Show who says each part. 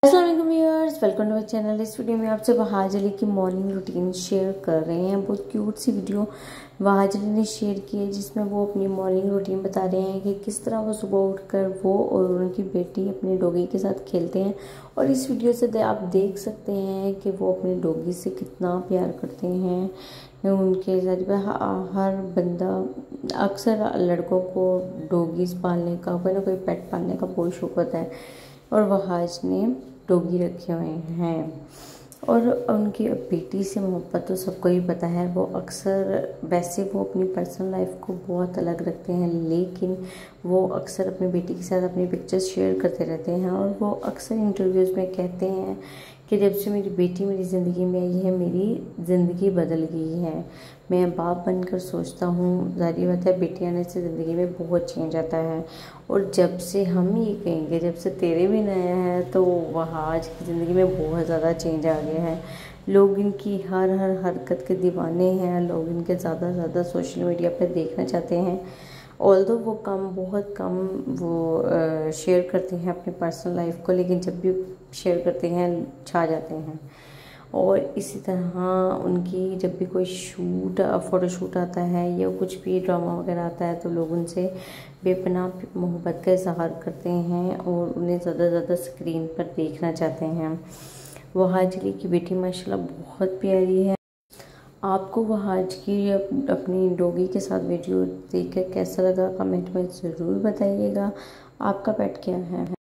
Speaker 1: अस्सलाम viewers, welcome to my channel. इस video में आपसे वहाज अली की मॉर्निंग रूटीन शेयर कर रहे हैं। बहुत क्यूट सी वीडियो वहाज अली ने शेयर की है जिसमें वो अपनी मॉर्निंग रूटीन बता रहे हैं कि किस तरह वो सुबह उठकर वो और उनकी बेटी अपने डॉगी के साथ खेलते हैं। और इस वीडियो से आप देख सकते हैं कि वो अपने डॉगी से कितना प्यार करते हैं। उनके हर बंदा अक्सर लड़कों को डॉगीज़ पालने का, कोई ना कोई पेट पालने का बहुत शौक होता है और वहाज ने डॉगी रखे हुए हैं। और उनकी बेटी से मोहब्बत तो सबको ही पता है। वो अक्सर वैसे वो अपनी पर्सनल लाइफ को बहुत अलग रखते हैं, लेकिन वो अक्सर अपनी बेटी के साथ अपनी पिक्चर्स शेयर करते रहते हैं। और वो अक्सर इंटरव्यूज़ में कहते हैं कि जब से मेरी बेटी मेरी ज़िंदगी में आई है, मेरी ज़िंदगी बदल गई है। मैं बाप बनकर सोचता हूँ, ज़ाहिर बात है बेटी आने से ज़िंदगी में बहुत चेंज आता है। और जब से हम ये कहेंगे जब से तेरे भी नया है, तो वहाज की ज़िंदगी में बहुत ज़्यादा चेंज आ गया है। लोग इनकी हर हरकत के दीवाने हैं। लोग इनके ज़्यादा से ज़्यादा सोशल मीडिया पर देखना चाहते हैं। ऑल्दो वो बहुत कम वो शेयर करते हैं अपनी पर्सनल लाइफ को, लेकिन जब भी शेयर करते हैं छा जाते हैं। और इसी तरह उनकी जब भी कोई फ़ोटोशूट आता है या कुछ भी ड्रामा वगैरह आता है तो लोग उनसे बेपनाह मोहब्बत का इजहार करते हैं और उन्हें ज़्यादा से ज़्यादा स्क्रीन पर देखना चाहते हैं। वहाज अली की बेटी माशाल्लाह बहुत प्यारी है। आपको वहाज की अपनी डॉगी के साथ वीडियो देखकर कैसा लगा कमेंट में ज़रूर बताइएगा। आपका पेट क्या है?